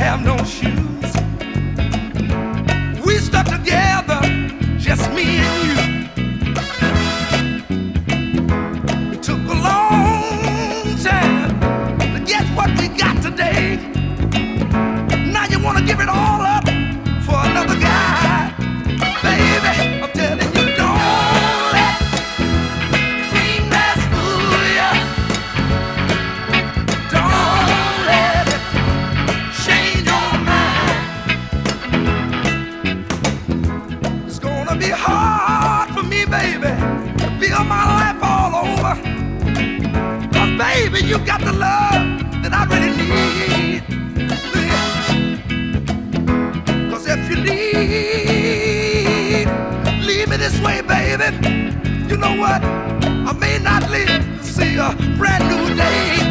have no shoes. We stuck together, just me and you. It took a long time to get what we got today. Now you wanna give it all up for another guy. Baby, I'm telling you, don't let cream glass fool ya. Don't let it change your mind. It's gonna be hard for me, baby, to build my life all over. 'Cause baby, you got the love that I really need. 'Cause if you leave me this way, baby, you know what? I may not live to see a brand new day.